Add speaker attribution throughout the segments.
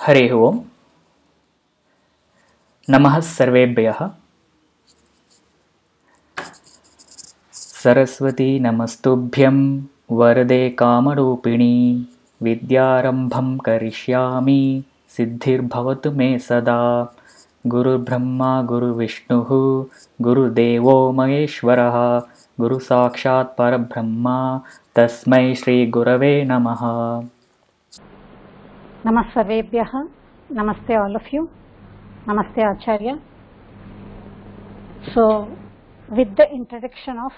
Speaker 1: हरिः ओम् नमः सर्वेभ्यः। सरस्वती नमस्तुभ्यं वरदे कामरूपिणी विद्यारम्भं करिष्यामि सिद्धिर्भवतु मे सदा। गुरुर्ब्रह्मा गुरुविष्णुः गुरुदेवो महेश्वरः गुरुसाक्षात् परब्रह्मा तस्मै श्रीगुरवे नमः।
Speaker 2: Namaste Sarvebhyaha. Namaste all of you. Namaste Acharya. So, with the introduction of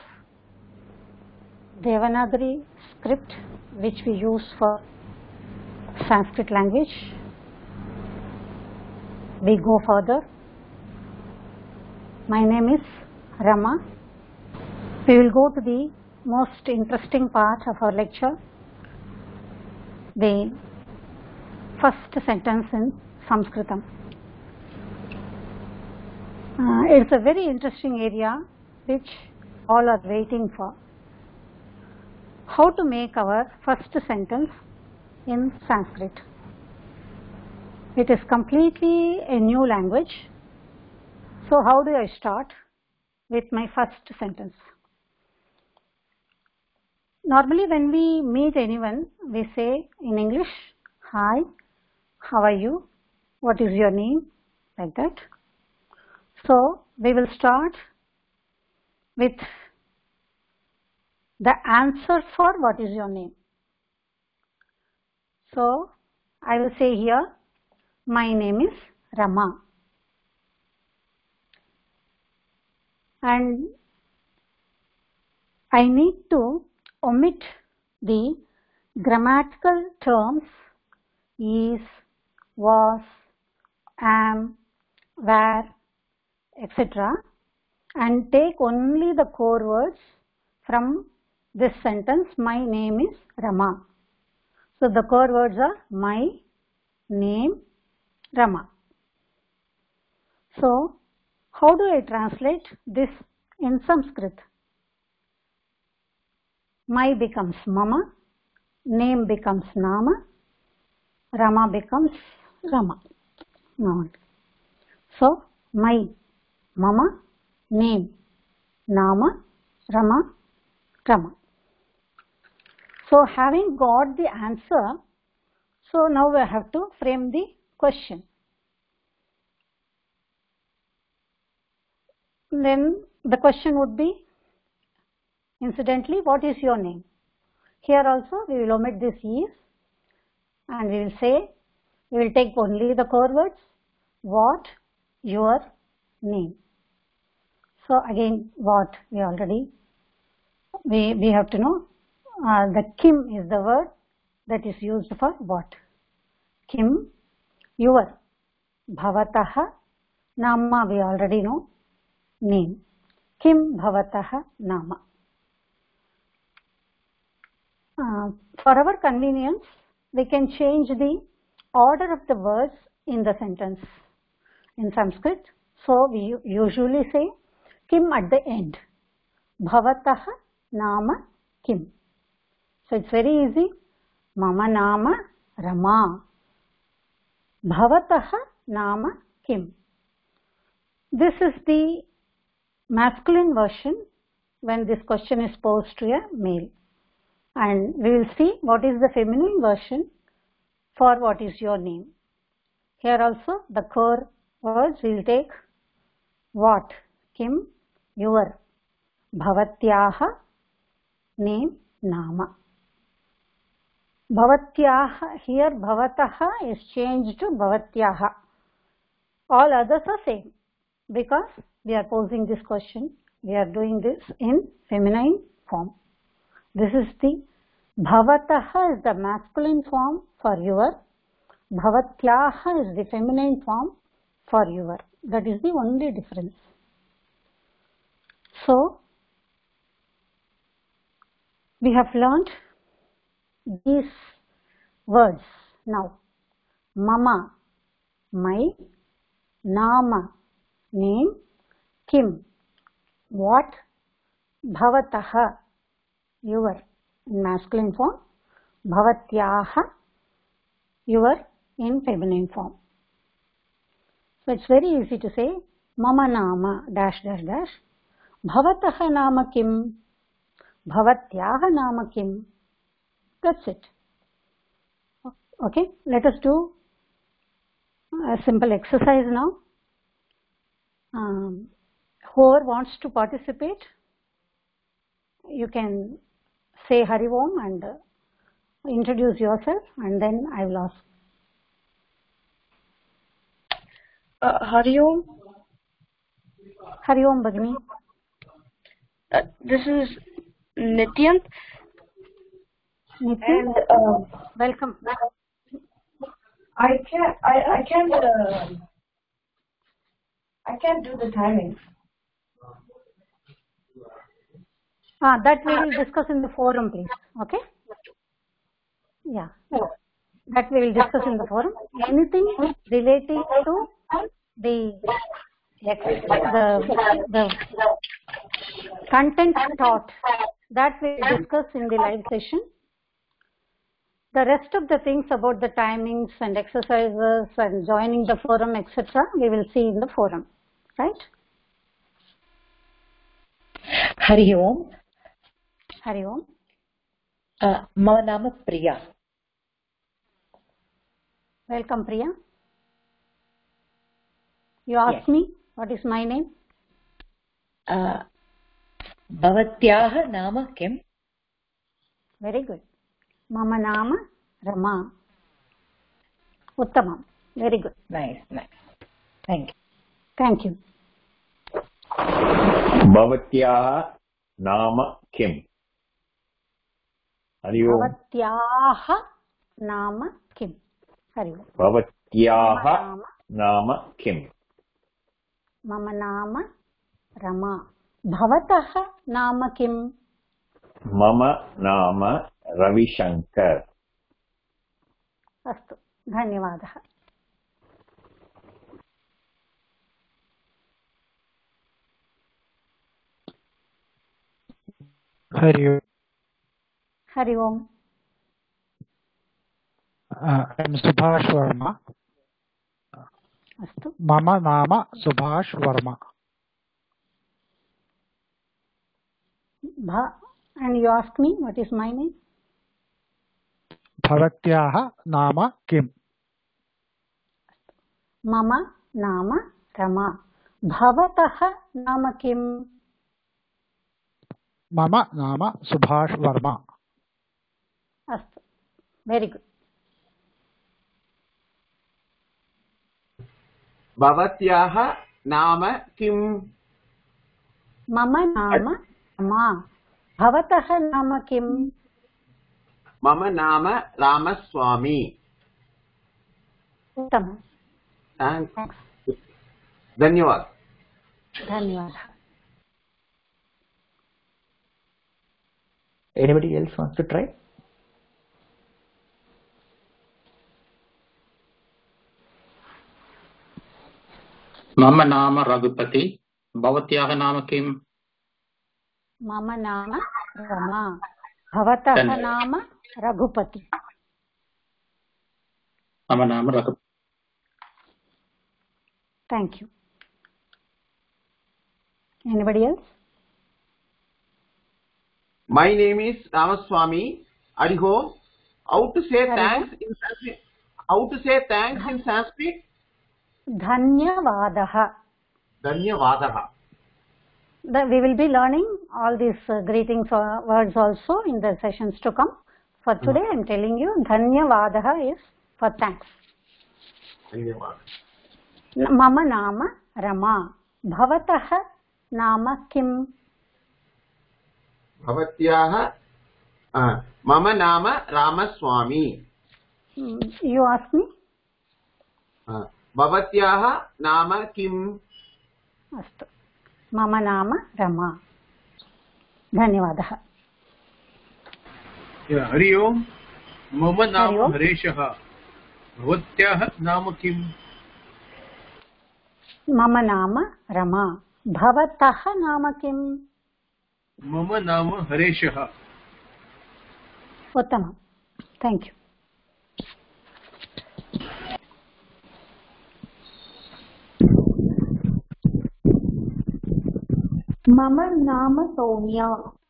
Speaker 2: Devanagari script which we use for Sanskrit language, we go further. My name is Rama. We will go to the most interesting part of our lecture, the first sentence in Sanskritam. It's a very interesting area which all are waiting for. How to make our first sentence in Sanskrit. It is completely a new language. So how do I start with my first sentence? Normally when we meet anyone, we say in English, hi, how are you? What is your name? Like that. So we will start with the answer for what is your name. So I will say here, my name is Rama. And I need to omit the grammatical terms is, was, am, were, etc. and take only the core words from this sentence, my name is Rama. So the core words are my name, Rama. So how do I translate this in Sanskrit? My becomes Mama, name becomes Nama, Rama becomes Rama. So my, Mama, name, Nama, Rama, Rama. So having got the answer, so now we have to frame the question. Then the question would be, incidentally, what is your name? Here also we will omit this is and we will say, we will take only the core words, what, your name. So again, what we already, we have to know, the kim is the word that is used for what. Kim, your, bhavatah, nama we already know, name. Kim bhavatah nama. For our convenience, we can change the order of the words in the sentence in Sanskrit. So we usually say kim at the end. Bhavatah nama kim. So it's very easy. Mama nama Rama. Bhavatah nama kim. This is the masculine version when this question is posed to a male. And we will see what is the feminine version for what is your name. Here also the core words we will take what, kim, your, bhavatyaha, name, nama. Bhavatyaha, here bhavataha is changed to bhavatyaha. All others are same because we are posing this question. We are doing this in feminine form. This is the bhavataha is the masculine form for your, bhavatyaha is the feminine form for your. That is the only difference. So we have learnt these words now. Mama, my, nama, name, kim, what, bhavataha, your in masculine form, bhavatyaha, your in feminine form. So it's very easy to say mama nama dash dash dash, bhavatah nama kim, bhavatyah nama kim. That's it. Okay, let us do a simple exercise now. Whoever wants to participate, you can say Hari Om and introduce yourself, and then I will ask.
Speaker 3: Hari Om.
Speaker 2: Hari Om Bhagini.
Speaker 3: This is Nityan.
Speaker 2: Nityan,
Speaker 3: And
Speaker 2: welcome.
Speaker 3: I can't do the timing.
Speaker 2: That we will discuss in the forum, please. Okay? Yeah. That we will discuss in the forum. Anything relating to the content taught, that we will discuss in the live session. The rest of the things about the timings and exercises and joining the forum, etc., we will see in the forum. Right?
Speaker 4: Hari Om.
Speaker 2: Hari Om.
Speaker 4: Mama nama Priya.
Speaker 2: Welcome, Priya. You asked me what is my name?
Speaker 4: Bhavatyah nama kim?
Speaker 2: Very good. Mama nama Rama. Uttamam. Very good.
Speaker 4: Nice. Thank you.
Speaker 2: Thank you.
Speaker 5: Bhavatyah nama kim? Hari Om.
Speaker 2: Bhavatyah nama kim? Hari Om.
Speaker 5: Bhavatyah nama kim?
Speaker 2: Mama nama Rama. Bhavatah nama kim?
Speaker 5: Mama nama Ravi Shankar.
Speaker 2: Astu. Dhanyavadah.
Speaker 6: Hari Om.
Speaker 2: Hari Om.
Speaker 6: I'm Subhash Verma.
Speaker 2: Astu.
Speaker 6: Mama nama Subhash Verma.
Speaker 2: And you asked me what is my name?
Speaker 6: Bhavatyah nama kim?
Speaker 2: Mama nama Rama. Bhavatah nama kim?
Speaker 6: Mama nama Subhash Verma.
Speaker 2: Astu. Very good.
Speaker 7: Bhavatyah nama kim?
Speaker 2: Mama nama Rama. Bhavatah nama kim?
Speaker 7: Mama nama Ramaswamy.
Speaker 2: Uttamam.
Speaker 7: Thanks. Dhanyavad.
Speaker 2: Dhanyavad.
Speaker 1: Anybody else wants to try?
Speaker 8: Mama nama Raghupati. Bhavatyah nama kim?
Speaker 2: Mama nama Rama. Bhavatah nama Raghupati.
Speaker 8: Mama nama Raghupati.
Speaker 2: Thank you. Anybody else?
Speaker 7: My name is Ramaswamy. Hari Om. How to say thanks in Sanskrit? How to say thanks in Sanskrit?
Speaker 2: Dhanyavadah.
Speaker 7: Dhanyavadah.
Speaker 2: We will be learning all these greetings words also in the sessions to come. For today, I am telling you, Dhanyavadah is for thanks.
Speaker 7: Dhanyavad.
Speaker 2: Mama nama Rama. Bhavatah nama kim?
Speaker 7: Bhavatyah Mama nama Ramaswamy.
Speaker 2: You ask me?
Speaker 7: Bhavatyah nama kim?
Speaker 2: Astu. Mama nama Rama. Dhanyavadah.
Speaker 9: Hari Om. Mama nama
Speaker 2: Om.
Speaker 9: Hareshah. Bhavatyah nama kim?
Speaker 2: Mama nama Rama. Bhavatah nama kim?
Speaker 9: Mama nama Hareshah.
Speaker 2: Uttamam. Thank you.
Speaker 3: मम नाम Saumya.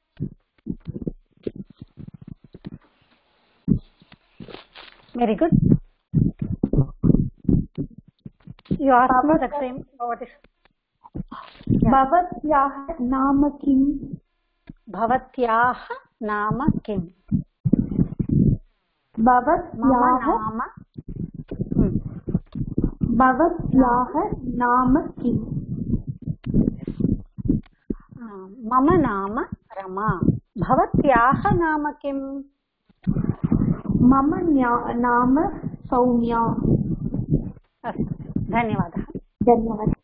Speaker 2: Very good. You asked me the same. What is?
Speaker 3: भवत्याः नाम किम्?
Speaker 2: भवत्याः नाम किम्?
Speaker 3: भवत्याः नाम किम्?
Speaker 2: मम नाम रमा. भवत्याः नाम किम्?
Speaker 3: मम नाम सौम्या.
Speaker 2: अस्तु, धन्यवादः.
Speaker 3: धन्यवादः.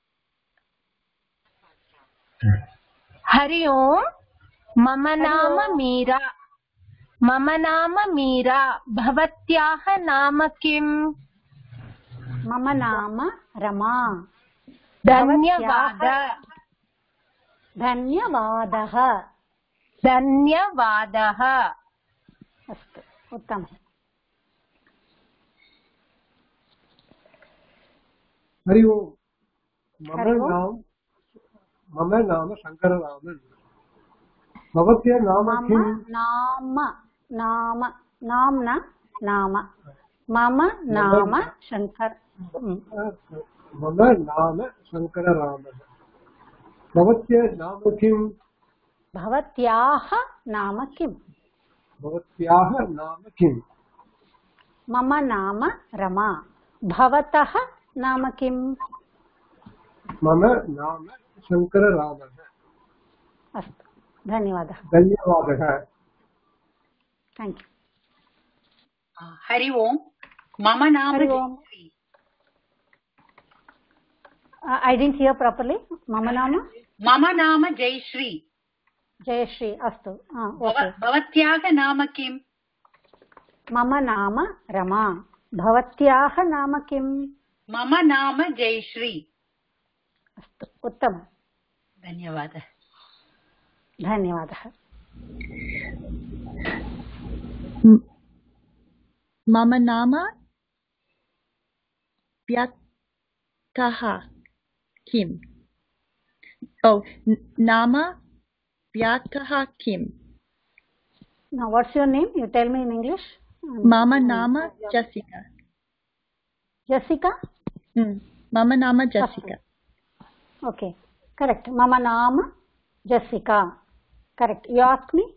Speaker 10: हरि ओम्. मम नाम मीरा. मम नाम मीरा. भवत्याः नाम किम्?
Speaker 2: मम नाम रमा.
Speaker 10: धन्यवादः.
Speaker 2: धन्यवादः.
Speaker 10: धन्यवादः.
Speaker 2: अस्तु, उत्तमम्.
Speaker 9: हरि ओम्. मम नाम शङ्कररामन्. भवत्याः नाम किम्?
Speaker 2: नाम मम नाम शङ्कर.
Speaker 9: मम नाम शङ्कररामन्. भवत्याः नाम किम्?
Speaker 2: भवत्याः नाम किम्?
Speaker 9: भवत्याः नाम किम्?
Speaker 2: मम नाम रमा. भवतः नाम किम्?
Speaker 9: मम नाम शङ्कररामः.
Speaker 2: अस्तु, धन्यवादः.
Speaker 9: धन्यवादः.
Speaker 2: Thank you.
Speaker 4: हरि ओम्. मम नाम Jayashree.
Speaker 2: I didn't hear properly. मम नाम
Speaker 4: जयश्री.
Speaker 2: जयश्री. अस्तु, ओके.
Speaker 4: भवत्याः नाम किम्?
Speaker 2: मम नाम रमा. भवत्याः नाम किम्?
Speaker 4: मम नाम जयश्री.
Speaker 2: अस्तु, उत्तमम्.
Speaker 4: धन्यवादः.
Speaker 2: धन्यवादः.
Speaker 11: मम नाम व्याकः किम्? नाम व्याकः किम्?
Speaker 2: Now, what's your name? You tell me in English.
Speaker 11: मम नाम जसिका.
Speaker 2: Jessica?
Speaker 11: मम नाम जसिका.
Speaker 2: Okay, correct. मम नाम Jessica. Correct. You ask me?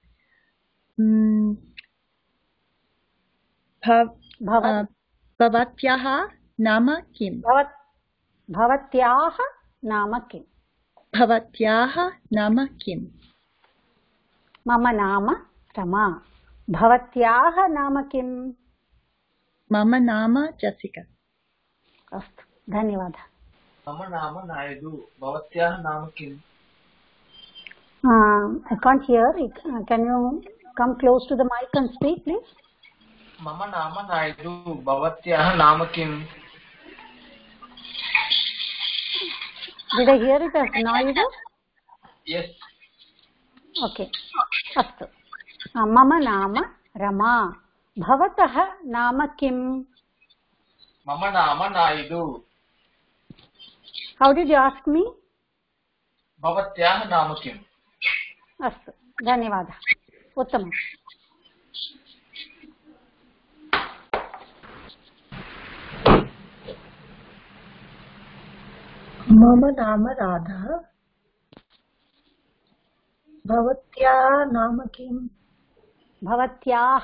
Speaker 11: भवत्याः नाम किम्?
Speaker 2: भवत्याः नाम किम्?
Speaker 11: भवत्याः नाम किम्?
Speaker 2: मम नाम रमा. भवत्याः नाम किम्?
Speaker 11: मम नाम जसिका.
Speaker 2: अस्तु, धन्यवादः.
Speaker 12: मम नाम नायडू. भवत्याः नाम किम्?
Speaker 2: I can't hear. Can you come close to the mic and speak, please?
Speaker 12: मम नाम नायडू. भवत्याः नाम किम्?
Speaker 2: Did I hear it as Naidu?
Speaker 12: Yes.
Speaker 2: Okay. अस्तु. मम नाम रमा. भवतः नाम किम्?
Speaker 12: मम नाम Naidu.
Speaker 2: How did you ask me?
Speaker 12: भवत्याः नाम किम्?
Speaker 2: अस्तु, धन्यवादः. उत्तमम्.
Speaker 3: मम नाम राधा. भवत्याः नाम किम्?
Speaker 2: भवत्याः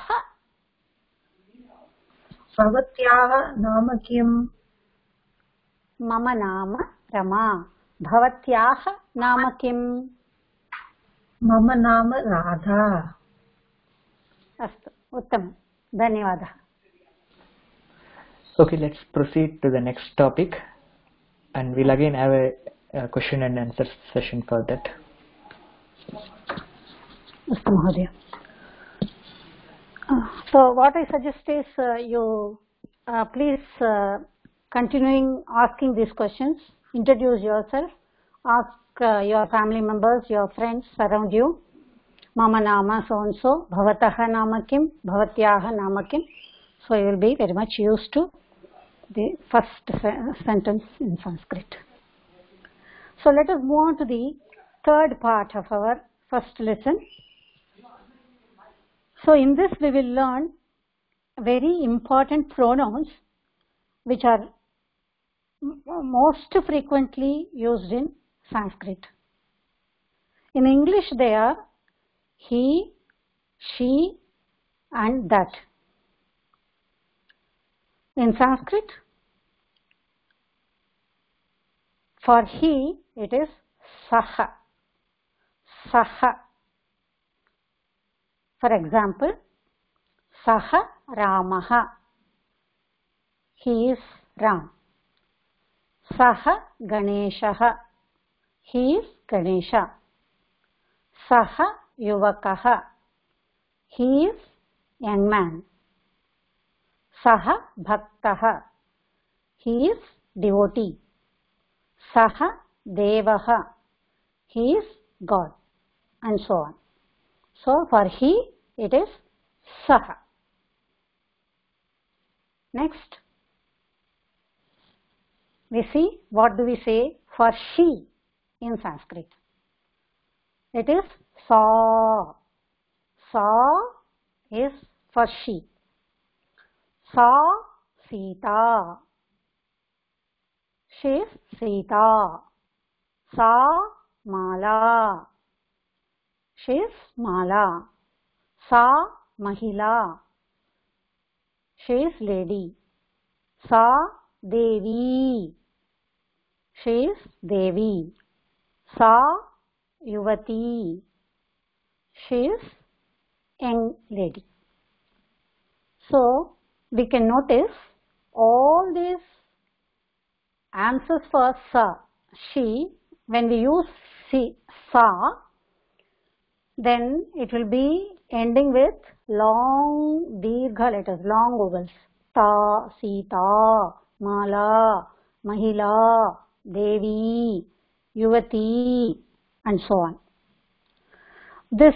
Speaker 3: नाम किम्?
Speaker 2: मम नाम रमा. भवत्याः नाम किम्?
Speaker 3: मम नाम राधा.
Speaker 2: अस्तु, उत्तमम्. धन्यवादः.
Speaker 1: Okay, let's proceed to the next topic, and we'll again have a question and answer session for that.
Speaker 2: Astu Mahodaya. So what I suggest is you please continuing asking these questions. Introduce yourself. Ask your family members, your friends around you. Mama nama so and so. Bhavatah nama kim. Bhavatyah nama kim. So you will be very much used to the first sentence in Sanskrit. So let us move on to the third part of our first lesson. So in this we will learn very important pronouns which are most frequently used in Sanskrit. In English they are he, she and that. In Sanskrit, for he it is saha. Saha. For example, saha Ramaha. He is Ram. Saha Ganeshaha. He is Ganesha. Saha Yuvakaha. He is young man. Saha Bhaktaha. He is devotee. Saha Devaha. He is God. And so on. So for he it is saha. Next, we see what do we say for she in Sanskrit. It is sa. Sa is for she. Sa Sita. She is Sita. Sa Mala. She is Mala. Sa Mahila. She is lady. Sa Devi. She is Devi. Sa Yuvati. She is young lady. So we can notice all these answers for sa, she, when we use sa, then it will be ending with long dirgha letters, long vowels. Ta, Sita, Mala, Mahila, Devi, Yuvati, and so on. This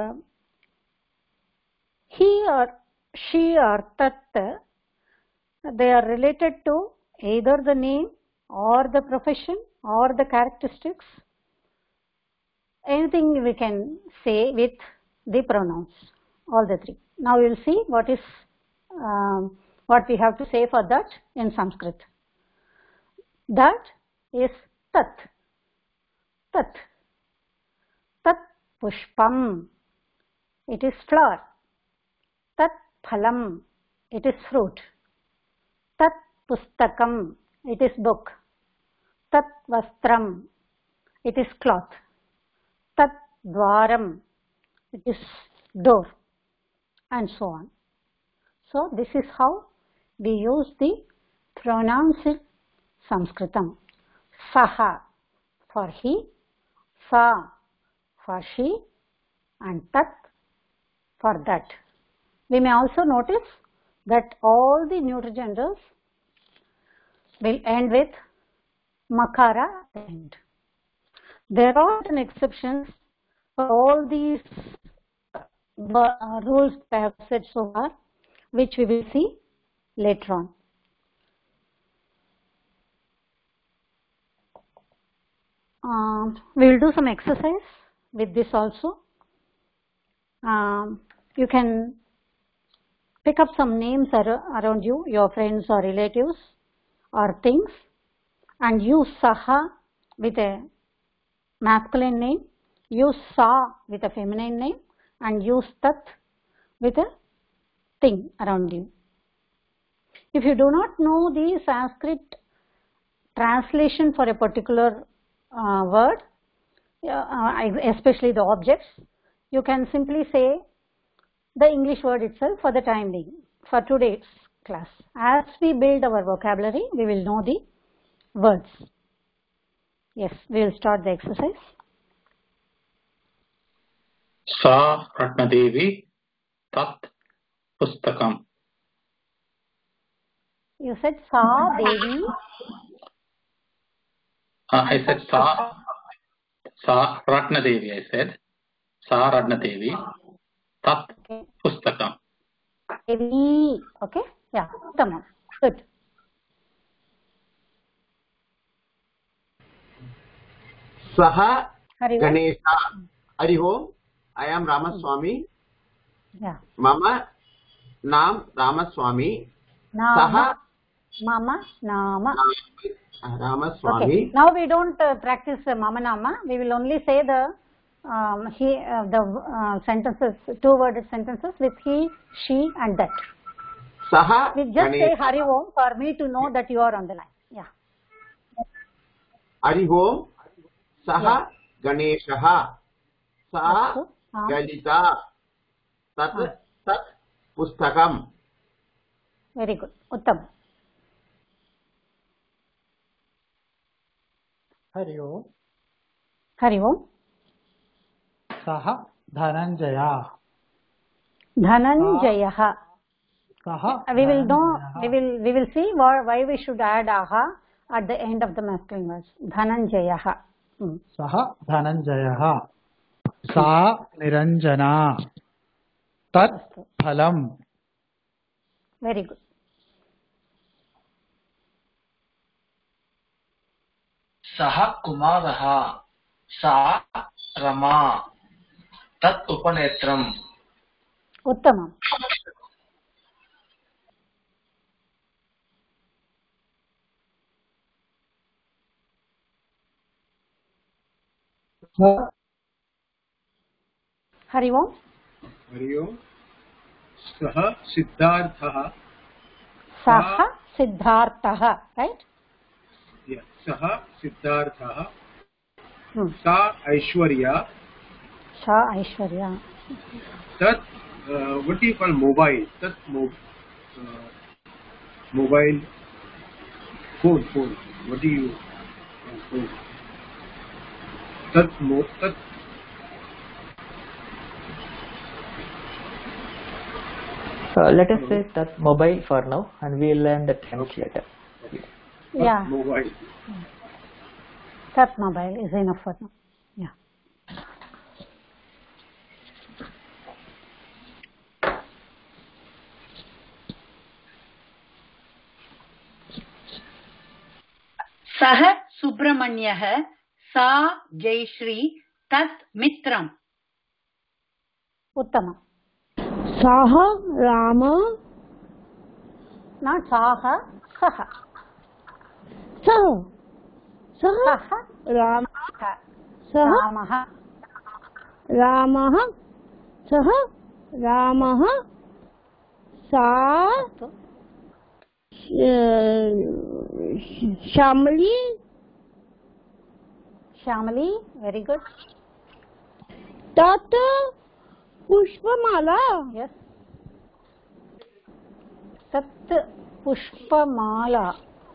Speaker 2: he or she or tat, they are related to either the name or the profession or the characteristics. Anything we can say with the pronouns, all the three. Now we will see what is what we have to say for that in Sanskrit. That is tat. Tat. Tat pushpam. It is flower. Tat phalam. It is fruit. Tat pustakam. It is book. Tat vastram. It is cloth. Tat dwaram. It is door. And so on. So this is how we use the pronouns in Sanskritam. Saha for he, sa for she, and tat for that. We may also notice that all the neuter genders will end with makara end. There are certain exceptions for all these rules I have said so far, which we will see later on. We will do some exercise with this also. You can pick up some names around you, your friends or relatives or things, and use saha with a masculine name, use sa with a feminine name, and use tat with a thing around you. If you do not know the Sanskrit translation for a particular word, especially the objects, you can simply say the English word itself for the time being, for today's class. As we build our vocabulary, we will know the words. Yes, we will start the exercise.
Speaker 8: Sa Ratnadevi Tat Pustakam.
Speaker 2: You said Sa Devi.
Speaker 8: I said Sa Ratnadevi. I said Sa Ratnadevi Tat Pustakam.
Speaker 2: Devi. Okay. Yeah. Tamam. Good.
Speaker 7: Saha Ganesha. Hari Om. I am Ramaswamy.
Speaker 2: Yeah.
Speaker 7: Mama Naam Ramaswamy.
Speaker 2: Nama. Mama Nama.
Speaker 7: Ramaswamy.
Speaker 2: Okay. Now we don't practice Mama Nama. We will only say the sentences, two-worded sentences with he, she, and that.
Speaker 7: Saha.
Speaker 2: We just say Hari Om for me to know that you are on the line. Yeah.
Speaker 7: Hari Om. Saha Ganeshaha. Sa Galita. Tat Pustakam.
Speaker 2: Very good. Uttam.
Speaker 6: Hari Om.
Speaker 2: Hari Om.
Speaker 6: सः धनञ्जयः.
Speaker 2: Dhananjayah. We will know. We will see why we should add aha at the end of the masculine words. Dhananjayah.
Speaker 6: सः धनञ्जयः. सा निरञ्जना. तत् फलम्.
Speaker 2: Very good.
Speaker 12: सः कुमारः सा रमा तत् उपनेत्रम्
Speaker 2: Uttamam. Hari Om.
Speaker 9: Hari ओम. सः सिद्धार्थः.
Speaker 2: Saha Siddhartha. Right?
Speaker 9: सः सिद्धार्थः. सा ऐश्वर्या.
Speaker 2: Sa Aishwarya.
Speaker 9: तत् what do you call mobile? तत् mobile phone. What do you phone? तत्
Speaker 1: Let us say that mobile for now, and we will learn the terms later.
Speaker 2: Yeah.
Speaker 9: Mobile.
Speaker 2: That mobile is enough for now. Yeah.
Speaker 4: सः सुब्रह्मण्यः सा जयश्री तत् मित्रम्.
Speaker 2: Uttama.
Speaker 10: सः Ram.
Speaker 2: Not saha. Saha.
Speaker 10: सः राम. सः
Speaker 2: Ramaha.
Speaker 10: रामः. सः रामः. सा श्यामली.
Speaker 2: Shamali. Very good.
Speaker 10: तत् पुष्पमाला.
Speaker 2: Yes. Tat pushpamala.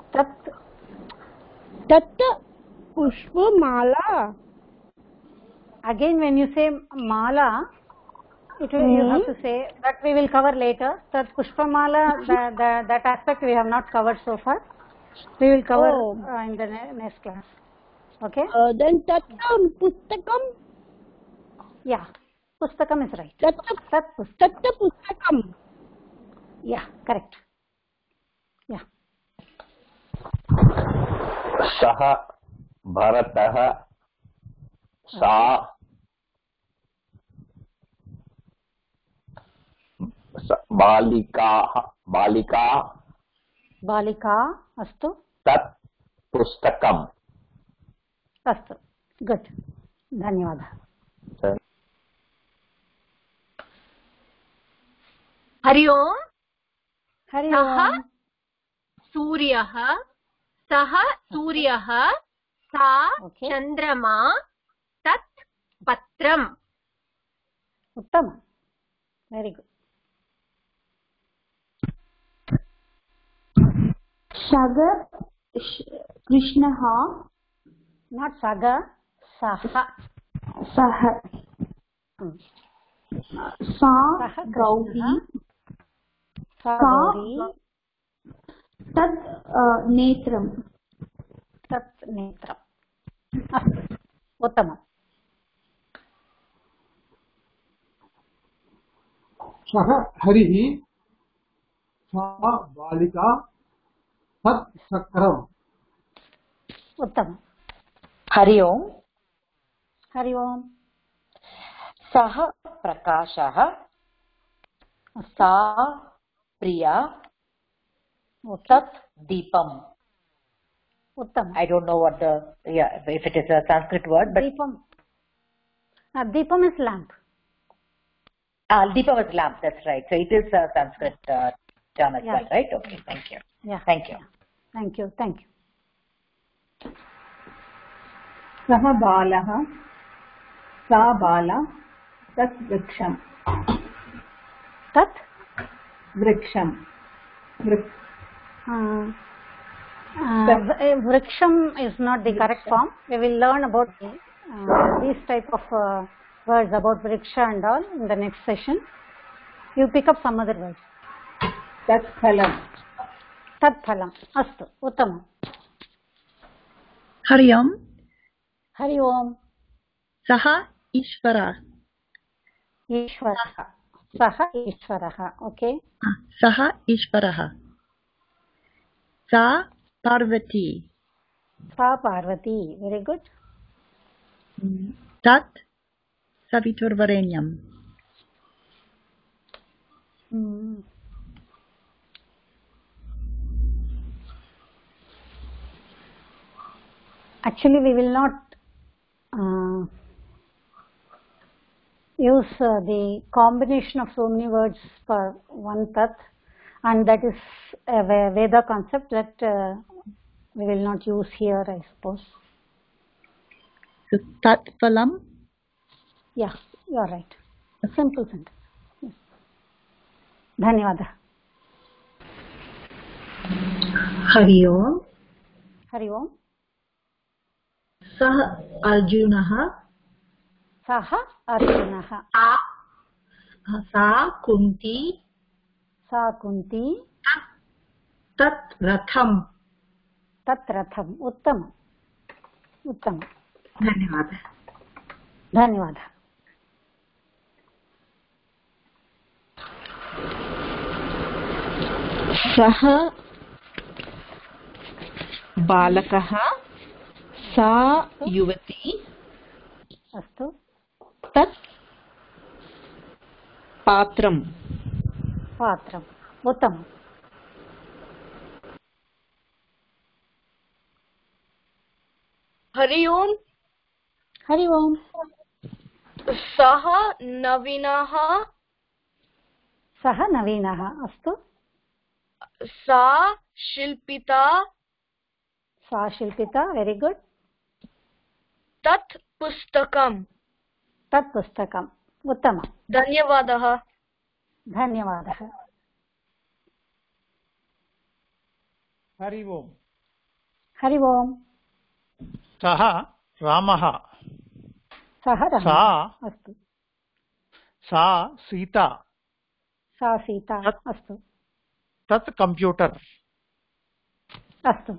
Speaker 10: तत् पुष्पमाला.
Speaker 2: Again, when you say mala, you have to say that we will cover later. Tat pushpamala, that aspect we have not covered so far. We will cover in the next class. Okay.
Speaker 10: Then tat pustakam.
Speaker 2: Yeah. Pustakam is right.
Speaker 10: Tat pustakam.
Speaker 2: Yeah, correct. Yeah.
Speaker 5: सः भरतः सा
Speaker 2: बालिका अस्तु.
Speaker 5: तत् पुस्तकम्.
Speaker 2: अस्तु. Good. धन्यवादः.
Speaker 10: हरि ओम.
Speaker 2: हरि
Speaker 10: सः
Speaker 2: ओम.
Speaker 10: सूर्यः. सः सूर्यः. सा चन्द्रमा. तत् पत्रम्.
Speaker 2: उत्तमम्. Very good.
Speaker 10: सः कृष्णः.
Speaker 2: नॉट सः. सः.
Speaker 10: सः. सा गौरी. तत् नेत्रम्.
Speaker 2: तत् नेत्रम्. उत्तमम्.
Speaker 9: सः हरिः. सा बालिका. तत् चक्रम्.
Speaker 2: उत्तमम्.
Speaker 13: हरि ओम.
Speaker 2: Hari Om.
Speaker 13: Sah Prakashah. Sa Priya. Tat Deepam.
Speaker 2: Uttam.
Speaker 13: I don't know what if it is a Sanskrit word, but
Speaker 2: Deepam. Deepam is lamp.
Speaker 13: Deepam is lamp. That's right. So it is a Sanskrit term as well, right? Okay. Thank you.
Speaker 2: Yeah.
Speaker 13: Thank you.
Speaker 2: Yeah. Thank you. Thank you.
Speaker 3: सः बालः सा बाला तत् वृक्षम्
Speaker 2: तत्
Speaker 3: वृक्षम्
Speaker 2: Vriksham is not the correct form. We will learn about these type of words about vriksha and all in the next session. You pick up some other words.
Speaker 3: Tat phalam.
Speaker 2: Tat phalam. Astu. Uttamam.
Speaker 11: Hari Om.
Speaker 2: Hari Om.
Speaker 11: Saha Ishvara.
Speaker 2: Ishvaraha. Saha Ishvaraha. Okay.
Speaker 11: Saha Ishvaraha. Sa Parvati.
Speaker 2: Sa Parvati. Very good.
Speaker 11: Tat Saviturvarenyam.
Speaker 2: Actually, we will not use the combination of so many words for one tat, and that is a Veda concept that we will not use here, I suppose.
Speaker 11: So, tat phalam?
Speaker 2: Yeah, you are right. A simple sentence. Yes. Dhanyawada.
Speaker 3: Hari Om.
Speaker 2: Hari Om.
Speaker 3: सः अर्जुनः
Speaker 2: सः अर्जुनः
Speaker 3: सा कुन्ती तत् रथम्
Speaker 2: उत्तमम् उत्तमम्
Speaker 3: धन्यवादः
Speaker 2: धन्यवादः
Speaker 14: सः बालकः सा युवती
Speaker 2: अस्तु
Speaker 14: तत् पात्रम्
Speaker 2: उत्तमम्
Speaker 15: हरि ओम्
Speaker 2: हरि ओम्
Speaker 15: सः नवीनः
Speaker 2: अस्तु
Speaker 15: सा शिल्पिता
Speaker 2: वेरी गुड
Speaker 15: तत् पुस्तकम्
Speaker 2: उत्तमम्
Speaker 15: धन्यवादः
Speaker 6: हरि ओम् सः रामः
Speaker 2: अस्तु
Speaker 6: सा सीता
Speaker 2: अस्तु
Speaker 6: तत् कंप्यूटर
Speaker 2: अस्तु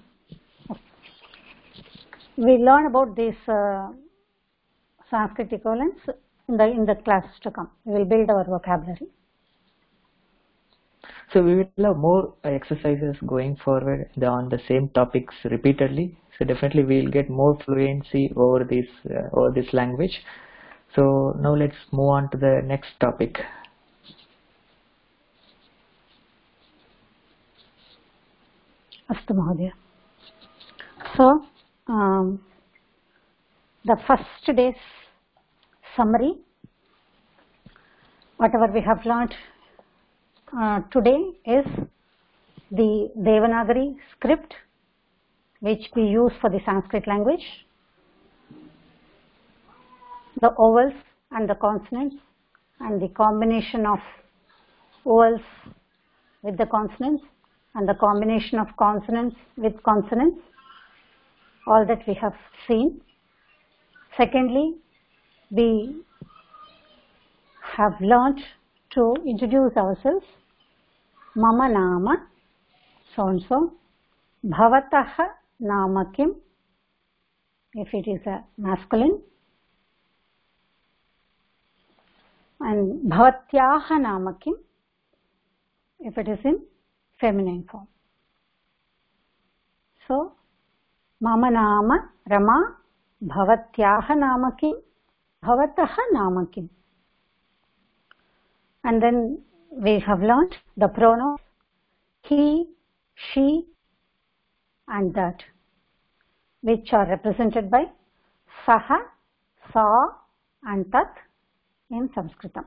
Speaker 2: we learn about these Sanskrit equivalents in the class to come. We will build our vocabulary.
Speaker 1: So we will have more exercises going forward on the same topics repeatedly. So definitely we will get more fluency over this language. So now let's move on to the next topic.
Speaker 2: Astu Mahodaya. So the first day's summary, whatever we have learned today is the Devanagari script which we use for the Sanskrit language, the vowels and the consonants and the combination of vowels with the consonants and the combination of consonants with consonants, all that we have seen. Secondly, we have learnt to introduce ourselves. Mama nama so and so, bhavatah nama kim if it is a masculine, and bhavatyaha nama kim if it is in feminine form. So Mama nama Rama, bhavatyaha nama kim Bhavataha nama kim? And then we have learnt the pronouns he, she and that, which are represented by saha, sa and tat in Sanskritam.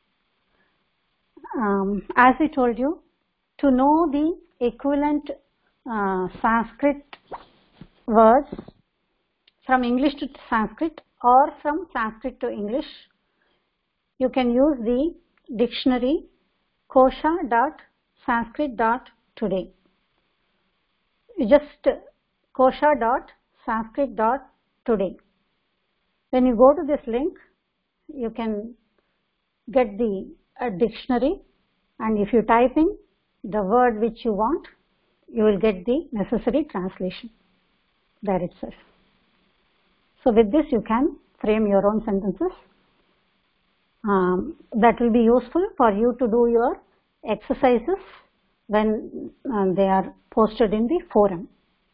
Speaker 2: As I told you, to know the equivalent Sanskrit words from English to Sanskrit or from Sanskrit to English, you can use the dictionary kosha.sanskrit.today. You just kosha.sanskrit.today. When you go to this link, you can get the dictionary, and if you type in the word which you want, you will get the necessary translation there itself. So with this you can frame your own sentences. That will be useful for you to do your exercises when they are posted in the forum.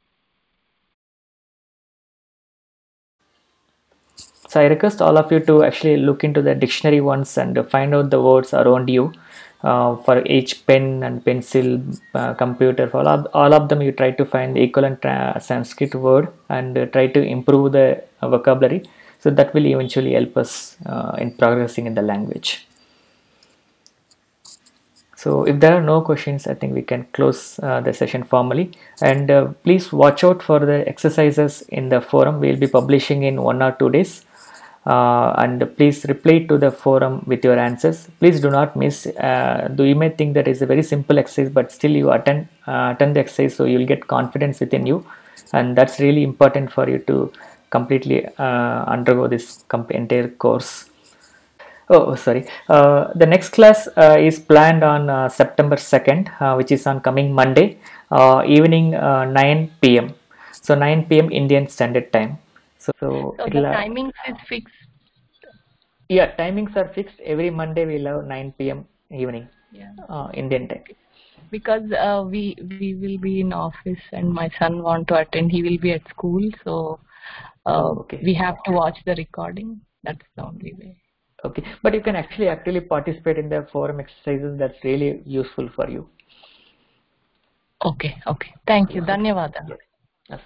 Speaker 1: So I request all of you to actually look into the dictionary once and find out the words around you. For each pen and pencil, computer, for all of them, you try to find the equivalent Sanskrit word and try to improve the vocabulary. So that will eventually help us in progressing in the language. So if there are no questions, I think we can close the session formally. And please watch out for the exercises in the forum. We will be publishing in 1 or 2 days. And please reply to the forum with your answers. Please do not miss. You may think that is a very simple exercise, but still you attend the exercise, so you will get confidence within you, and that's really important for you to completely undergo this entire course. Oh, sorry. The next class is planned on September 2nd, which is on coming Monday, evening 9 p.m. So 9 p.m. Indian Standard Time. So
Speaker 14: the timings is fixed.
Speaker 1: Yeah, timings are fixed. Every Monday we'll have 9 p.m. evening, Indian time.
Speaker 14: Because we will be in office and my son want to attend. He will be at school, so we have to watch the recording. That's the only way.
Speaker 1: Okay, but you can actually actively participate in the forum exercises. That's really useful for you.
Speaker 14: Okay. Thank you. Dhanyavada.
Speaker 1: Yes.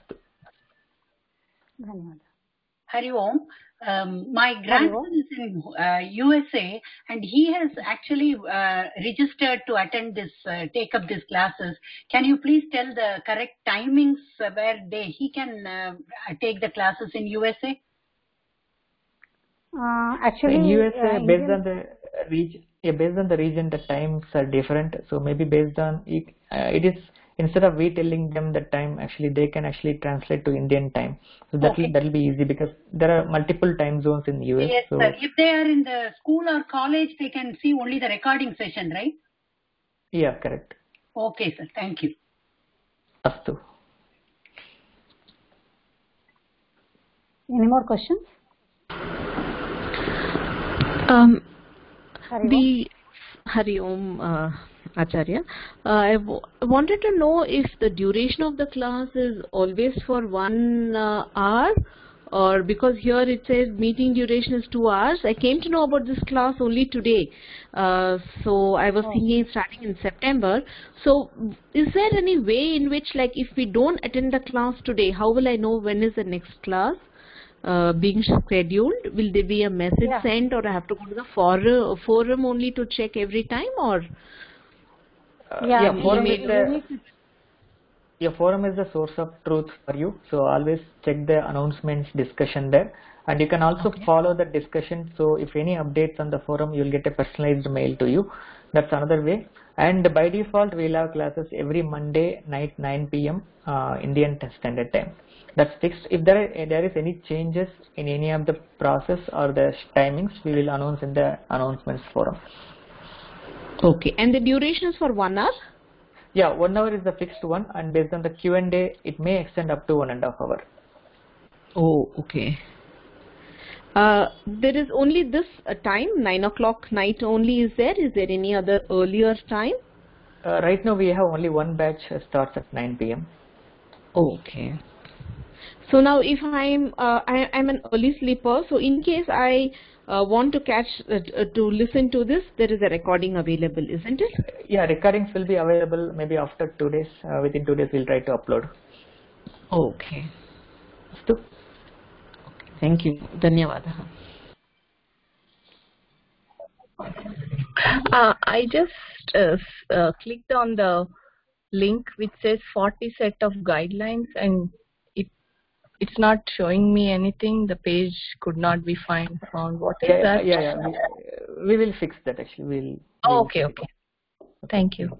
Speaker 4: Hari Om. My grandson is in USA, and he has actually registered to attend this, take up these classes. Can you please tell the correct timings where he can take the classes in USA?
Speaker 2: Actually,
Speaker 1: in USA, based on the region, the times are different. So maybe based on it is, instead of we telling them the time, actually they can actually translate to Indian time. So that will be easy, because there are multiple time zones in US.
Speaker 4: Yes,
Speaker 1: so
Speaker 4: sir. If they are in the school or college, they can see only the recording session, right?
Speaker 1: Yeah, correct.
Speaker 4: Okay, sir. Thank you.
Speaker 1: Astu.
Speaker 2: Any more questions?
Speaker 14: Hari Om, Acharya. I wanted to know if the duration of the class is always for 1 hour, or because here it says meeting duration is 2 hours. I came to know about this class only today, so I was thinking starting in September. So is there any way in which, like, if we don't attend the class today, how will I know when is the next class being scheduled? Will there be a message sent, or I have to go to the forum only to check every time, or
Speaker 1: forum is the source of truth for you, so always check the announcements discussion there, and you can also follow the discussion. So if any updates on the forum, you will get a personalized mail to you. That's another way. And by default, we'll have classes every Monday night 9 p.m. Indian Standard Time. That's fixed. If there is any changes in any of the process or the timings, we will announce in the announcements forum.
Speaker 14: Okay, and the duration is for 1 hour?
Speaker 1: Yeah, 1 hour is the fixed one, and based on the Q&A, it may extend up to 1.5 hours.
Speaker 14: Oh, okay. There is only this time, 9 o'clock night only is there? Is there any other earlier time?
Speaker 1: Right now we have only one batch starts at 9 p.m.
Speaker 14: Okay. So now if I'm an early sleeper, so in case I want to catch to listen to this, there is a recording available, isn't it?
Speaker 1: Yeah, recordings will be available maybe after 2 days. Within 2 days, we'll try to upload.
Speaker 14: Okay.
Speaker 1: Astu.
Speaker 14: Thank you. Dhanyavadaha.
Speaker 16: I just clicked on the link which says 40 set of guidelines, and it's not showing me anything. The page could not be found. What is that?
Speaker 1: Yeah. We will fix that actually.
Speaker 16: Okay. Thank you.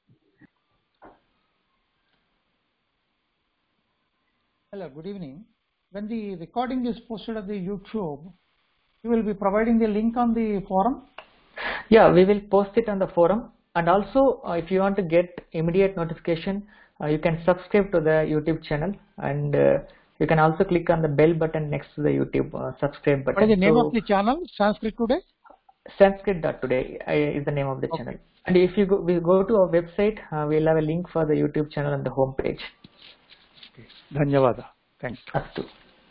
Speaker 6: Hello, good evening. When the recording is posted on the YouTube, you will be providing the link on the forum?
Speaker 1: Yeah, we will post it on the forum. And also, if you want to get immediate notification, you can subscribe to the YouTube channel, and you can also click on the bell button next to the YouTube subscribe button.
Speaker 6: What is the name of the channel? Sanskrit.Today?
Speaker 1: Sanskrit.Today is the name of the channel. And if you we go to our website, we'll have a link for the YouTube channel on the home page.
Speaker 6: Okay. Dhanyavada. Thanks.
Speaker 1: Astu.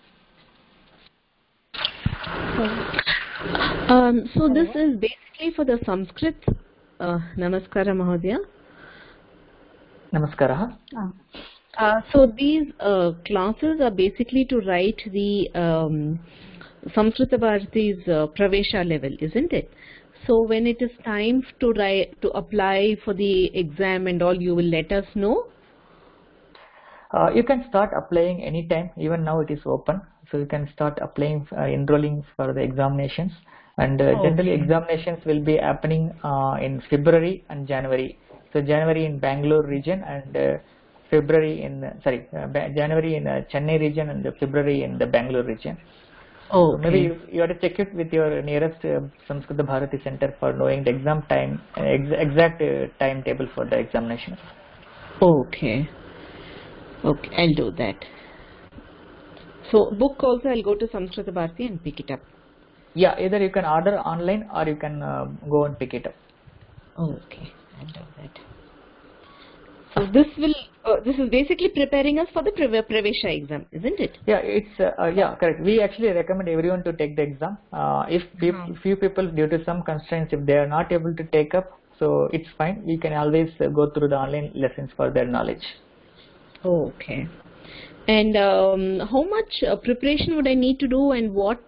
Speaker 14: So this is basically for the Sanskrit. Namaskara Mahodaya.
Speaker 1: Namaskara.
Speaker 14: So these classes are basically to write the Sanskrit-Bharati's Pravesha level, isn't it? So when it is time to apply for the exam and all, you will let us know?
Speaker 1: You can start applying anytime. Even now it is open. So you can start applying, enrolling for the examinations. And generally examinations will be happening in February and January. So January in Bangalore region, and January in Chennai region, and February in the Bangalore region.
Speaker 14: Oh,
Speaker 1: so maybe you have to check it with your nearest Sanskrit Bharati center for knowing the exam time, exact timetable for the examination.
Speaker 14: Okay, I'll do that. So book also, I'll go to Sanskrit Bharati and pick it up.
Speaker 1: Yeah, either you can order online or you can go and pick it up.
Speaker 14: Okay, I'll do that. So this is basically preparing us for the Pravesha exam, isn't it?
Speaker 1: Yeah, it's correct. We actually recommend everyone to take the exam. If few people, due to some constraints, if they are not able to take up, so it's fine. We can always go through the online lessons for their knowledge.
Speaker 14: Okay. And how much preparation would I need to do, and what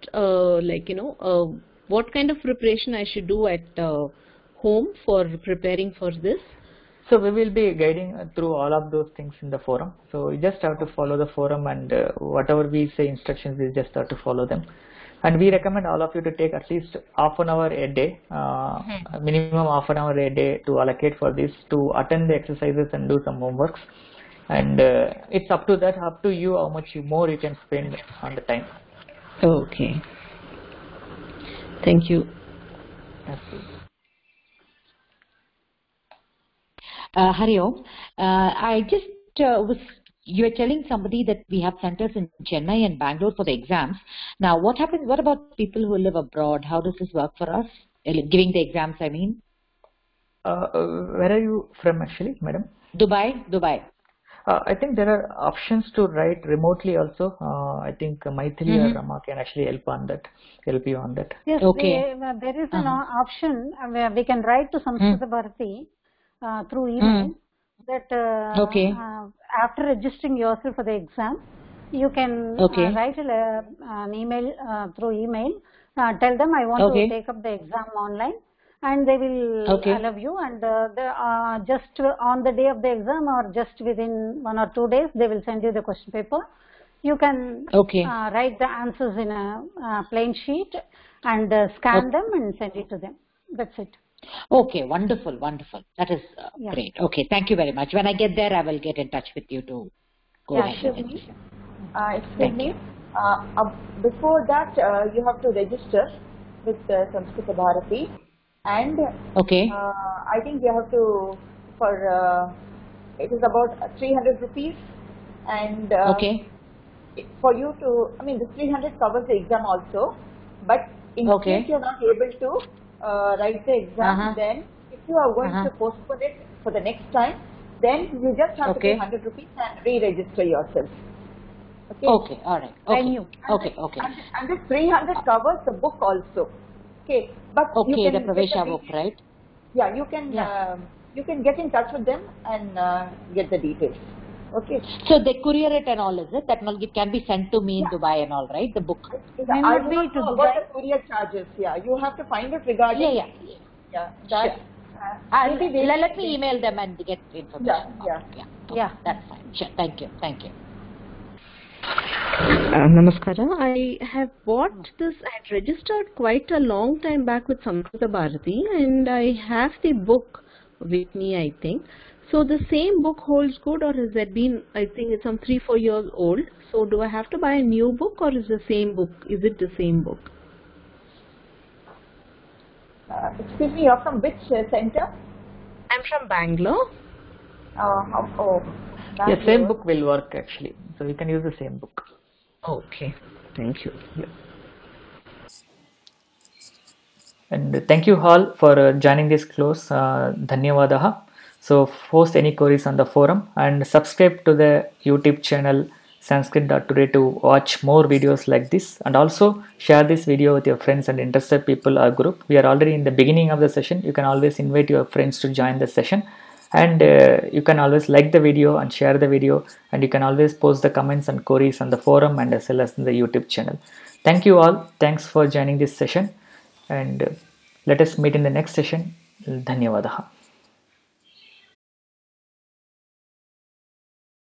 Speaker 14: what kind of preparation I should do at home for preparing for this?
Speaker 1: So we will be guiding through all of those things in the forum. So you just have to follow the forum, and whatever we say instructions, you just have to follow them. And we recommend all of you to take at least half an hour a day, minimum half an hour a day to allocate for this, to attend the exercises and do some homeworks. And it's up to you how much more you can spend on the time.
Speaker 14: Okay. Thank you.
Speaker 13: Hari Om. I just you were telling somebody that we have centers in Chennai and Bangalore for the exams. Now, what happens? What about people who live abroad? How does this work for us? Giving the exams, I mean.
Speaker 1: Where are you from, actually, madam?
Speaker 13: Dubai.
Speaker 1: I think there are options to write remotely also. I think Maithili or Rama can actually help you on that.
Speaker 2: Yes, okay. There is an option where we can write to Sanskrit Bharati through email. That after registering yourself for the exam, you can write an email through email. Tell them I want to take up the exam online, and they will allow you. And just on the day of the exam, or just within 1 or 2 days, they will send you the question paper. You can write the answers in a plain sheet and scan them and send it to them. That's it.
Speaker 13: Okay, wonderful. That is great. Okay, thank you very much. When I get there, I will get in touch with you to go ahead with it.
Speaker 17: Excuse me. Before that, you have to register with Sanskrit Bharati, and I think you have to it is about 300 rupees, and for you to, I mean, the 300 covers the exam also, but in case you are not able to write the exam, then if you are going to postpone it for the next time, then you just have to pay 100 rupees and re-register yourself.
Speaker 13: Okay, all right. Okay.
Speaker 2: Brand new.
Speaker 13: Okay.
Speaker 17: And this 300 covers the book also. Okay, but you
Speaker 13: Okay,
Speaker 17: can
Speaker 13: the
Speaker 17: get
Speaker 13: Pravesha book, right?
Speaker 17: Yeah, you can get in touch with them and get the details. Okay.
Speaker 13: So they courier it and all, is it? That it can be sent to me in Dubai and all, right? The book.
Speaker 17: I do not know about the courier charges. Yeah, you have to find it regarding. Yeah. That.
Speaker 13: Sure. Let me email them and get information.
Speaker 17: Yeah.
Speaker 13: That's fine. Sure. Thank you.
Speaker 14: Namaskara. I have bought this. I had registered quite a long time back with Sanskrit.Today, and I have the book with me, I think. So the same book holds good, or has that been, I think it's some 3-4 years old. So do I have to buy a new book, or is the same book? Is it the same book?
Speaker 17: Excuse me, you're from which center?
Speaker 14: I'm from Bangalore.
Speaker 1: Yeah, same book will work actually. So you can use the same book.
Speaker 14: Okay, thank you.
Speaker 1: Yeah. And thank you all for joining this course. Dhanyavadaha. So post any queries on the forum and subscribe to the YouTube channel Sanskrit.Today to watch more videos like this, and also share this video with your friends and interested people or group. We are already in the beginning of the session. You can always invite your friends to join the session, and you can always like the video and share the video, and you can always post the comments and queries on the forum and as well as in the YouTube channel. Thank you all. Thanks for joining this session, and let us meet in the next session. Dhanyavadaha.